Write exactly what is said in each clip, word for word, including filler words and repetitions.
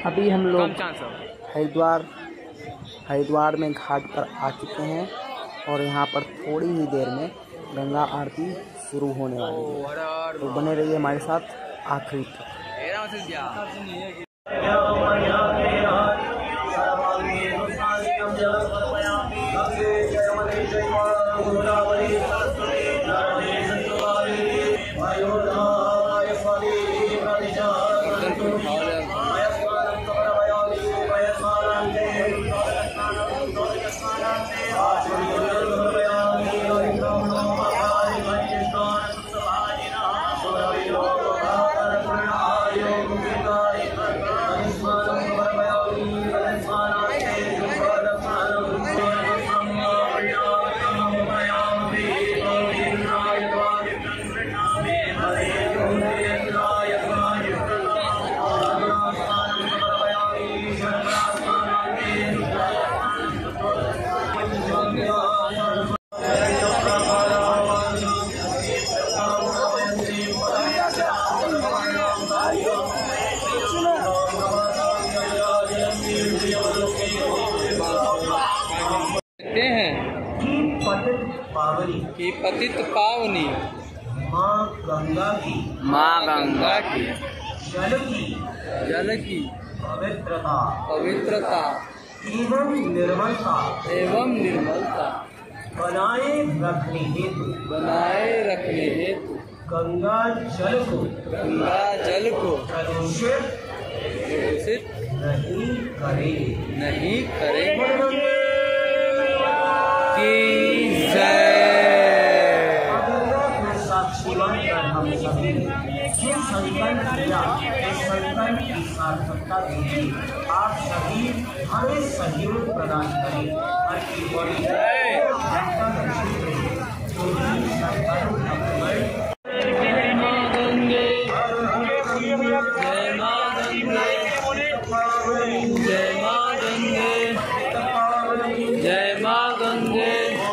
अभी हम लोग हरिद्वार हरिद्वार में घाट पर आ चुके हैं और यहाँ पर थोड़ी ही देर में गंगा आरती शुरू होने वाली है, तो बने रहिए हमारे साथ आखिरी तक। की पतित पावनी माँ गंगा की माँ गंगा की जल की जल की पवित्रता पवित्रता एवं निर्मलता एवं निर्मलता बनाए रखने हेतु बनाए रखने हेतु गंगा जल को गंगा जल को प्रदूषित प्रदूषित नहीं करेंगे नहीं करेंगे की जय। हम सभी जिस संकल्प किया इस संकल्प की सार्थकता दीजिए। आप सभी हमें सहयोग प्रदान करें, आपकी बड़ी जनता लक्ष्मी करें तो ही संकल्प अपने जय माँ गंगे जय माँ गंगे जय माँ गंगे जय माँ गंगे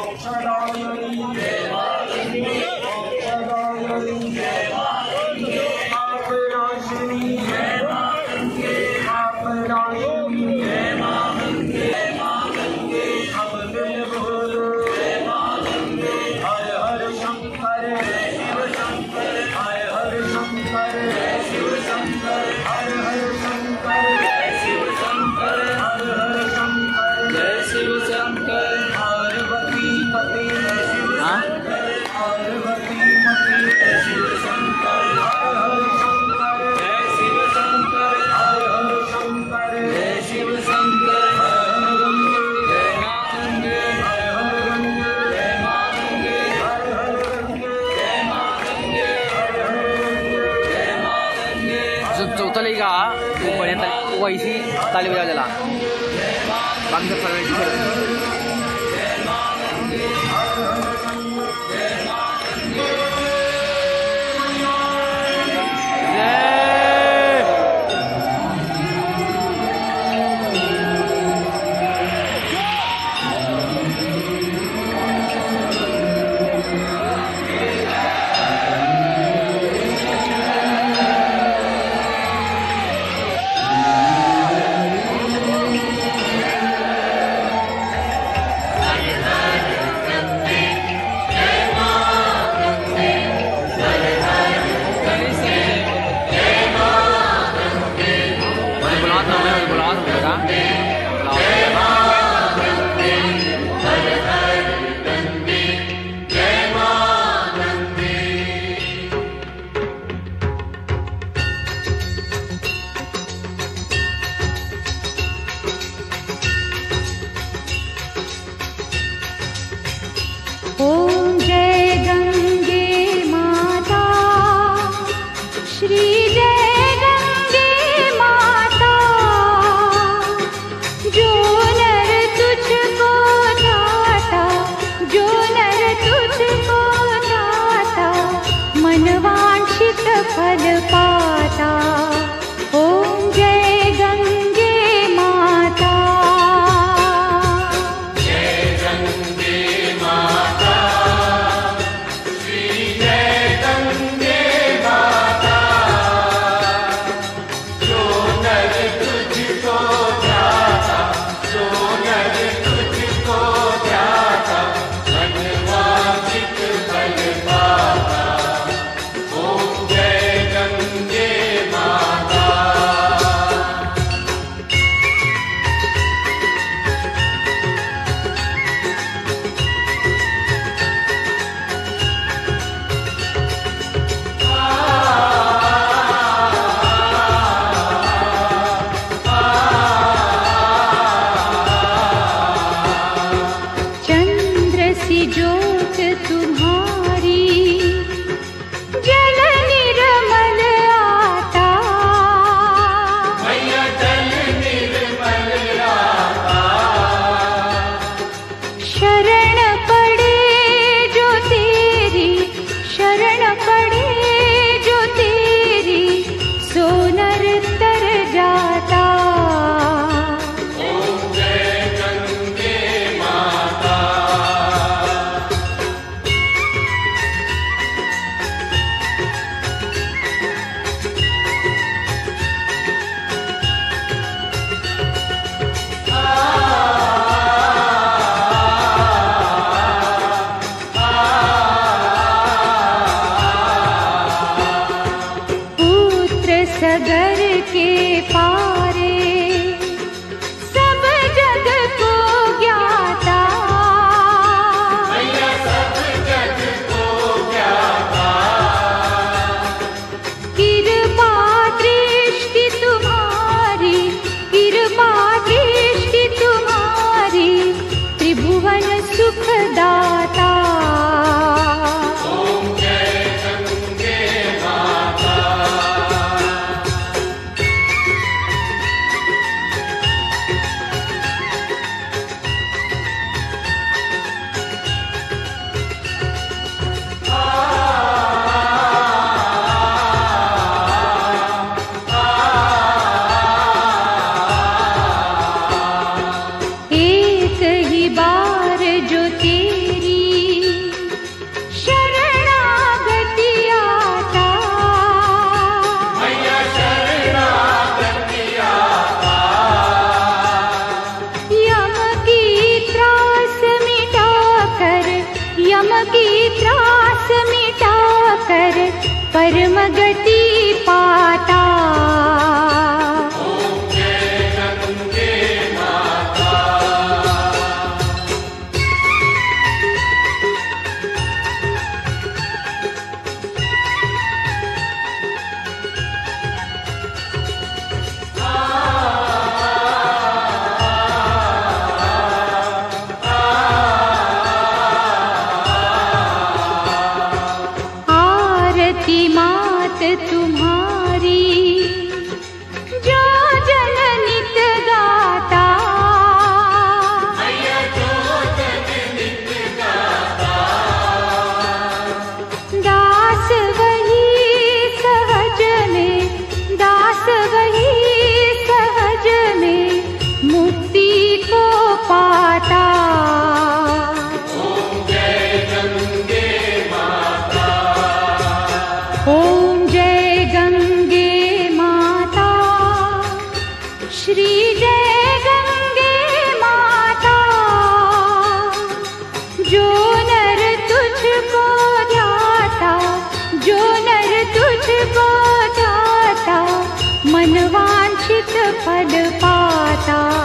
चलेगा वो बढ़िया वो ऐसी ताली बजा चला बाकी सब सर्वे ओम जय गंगे माता श्री जय गंगे माता जो नर तुझको श्री जय गंगे माता। जो नर तुझको ध्याता, जो नर तुझको ध्याता, मन वांछित पद पाता।